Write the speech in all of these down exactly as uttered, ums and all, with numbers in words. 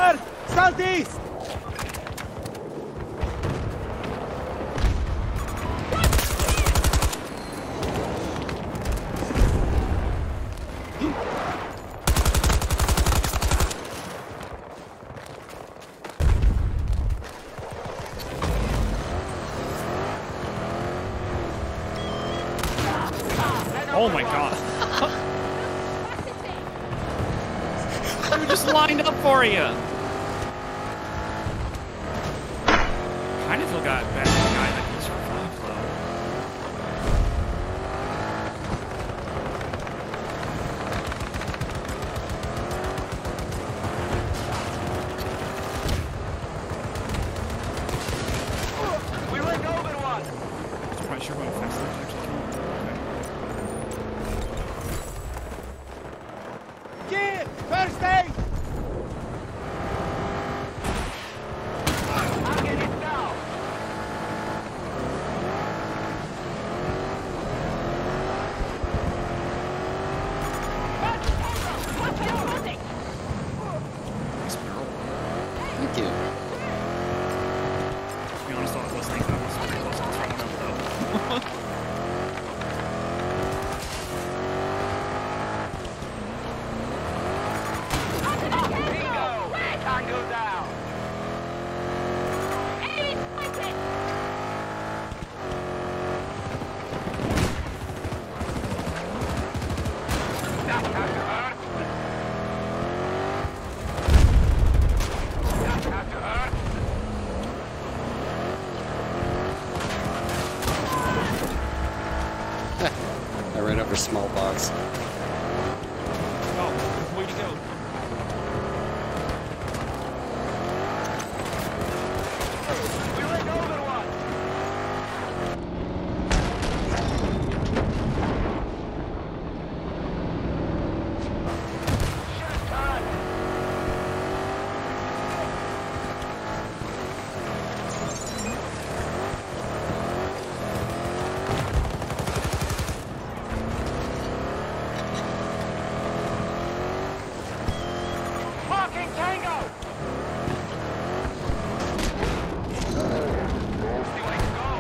Cover! Southeast! Oh my god. We just lined up for you. Kind of feel got bad for the guy that can survive Oh, we went over one! I'm not sure what effects those actually come. Kid! First aid! I'll get it now! Thank you. To be honest, I was thinking I was pretty close to throwing them though. Tango down! That had to hurt! That had to hurt! I ran over small box. Oh, way to go. We went over one! Shoot, turn! Marking Tango! See where to go.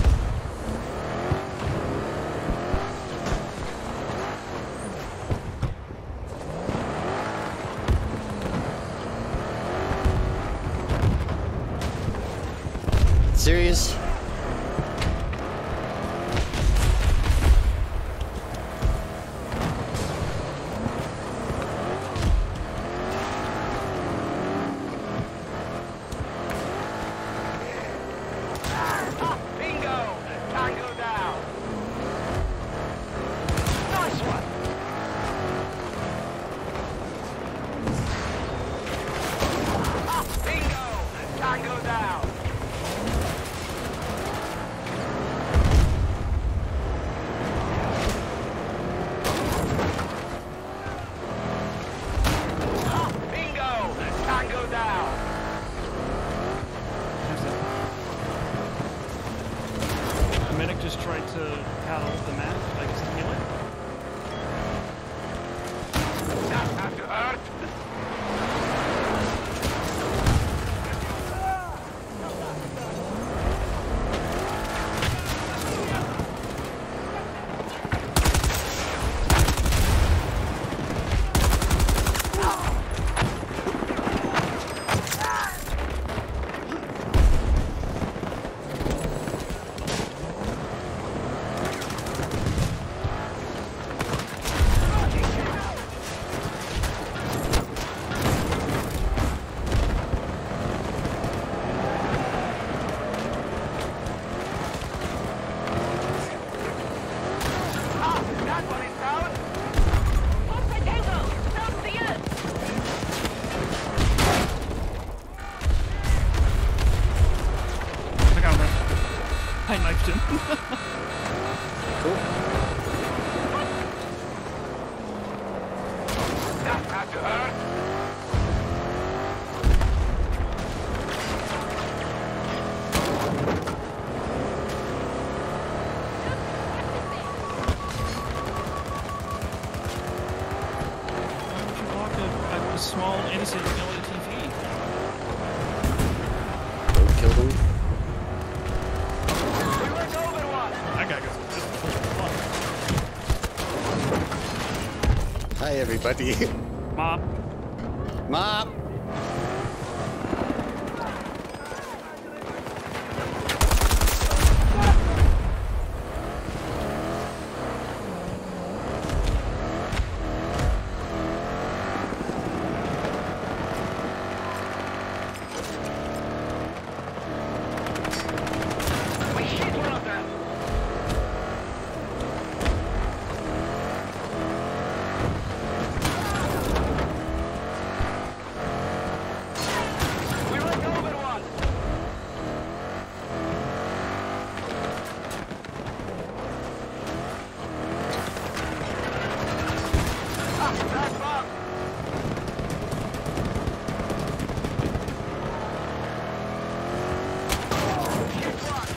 Serious? Bingo! Tango down! Nice one! Bingo! Tango down! Bingo! Tango down! The medic just tried to paddle the map, I guess, to heal it. That had to hurt! Ah, that one is down! I got him. I knifed him. Cool. That had to hurt! Why would you walk a, a small innocent L A T V? Hi, everybody. Mop. Mom. We hit one of them. We went over one. Ah, that's bomb. Hit one.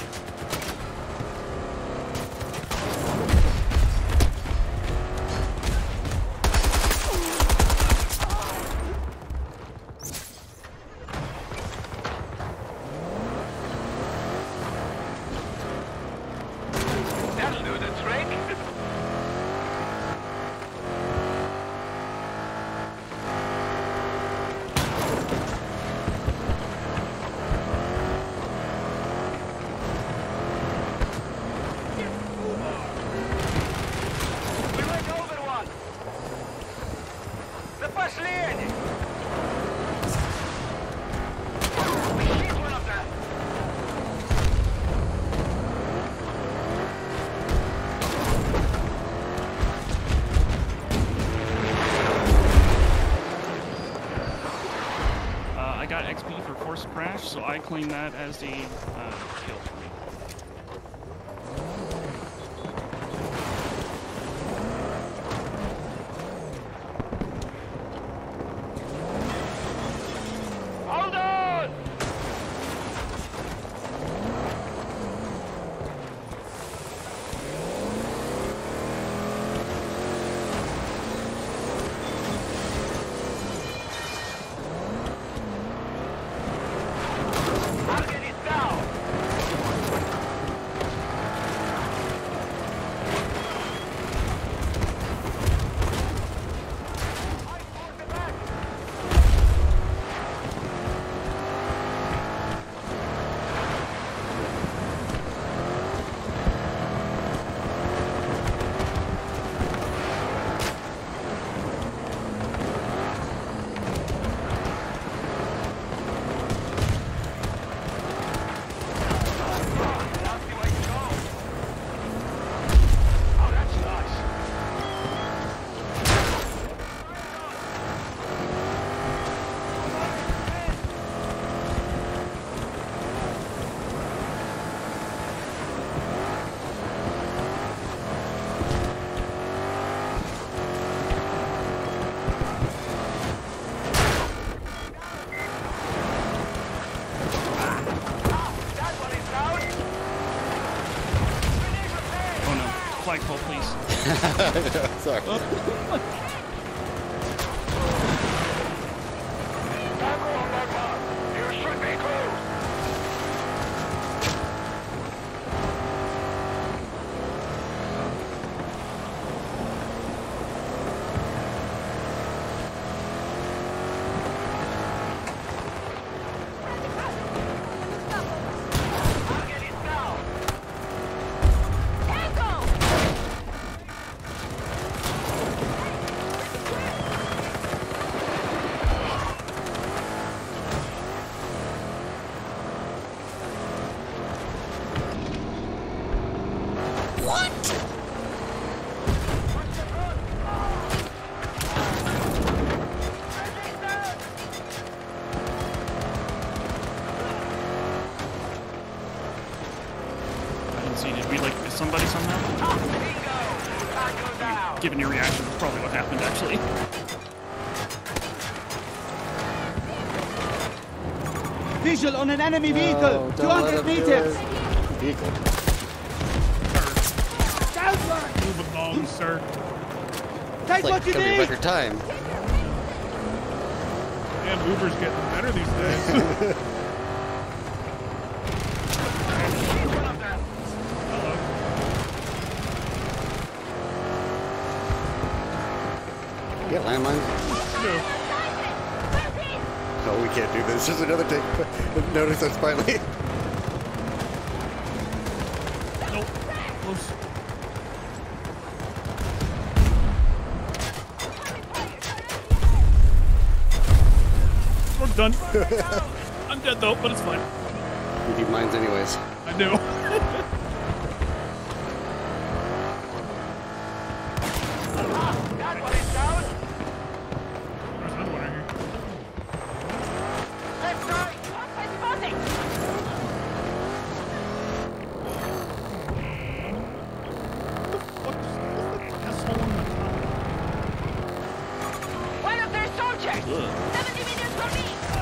That'll do the trick. We went over one. The последний. We hit one of them. Uh, I got X P for forced crash, so I claim that as a uh, kill for me. Hold on! Target is down! I forced it back! Now see where you go. Oh, that's nice. Ah, that one is down. Finish the thing. Oh no. Flagpole, please. Sorry. Tango on that mark. You should be close. Target is down. I didn't see. Did we like miss somebody somehow? Ah, bingo! Tango down. Given your reaction, that's probably what happened actually. Visual on an enemy vehicle. Oh, two don't let hundred him do meters. it. Vehicle. Southward. Move along, sir. Take It's like what you coming need. record time. Damn, Uber's getting better these days. One of them. Hello. mines? No. No, we can't do this. Just another take. Notice us finally. Nope. Close. We're done. I'm dead though, but it's fine. We need mines anyways. I do. That one is down. There's another one right here. Left side. What the asshole on the top? One of their soldiers. seventy meters from me.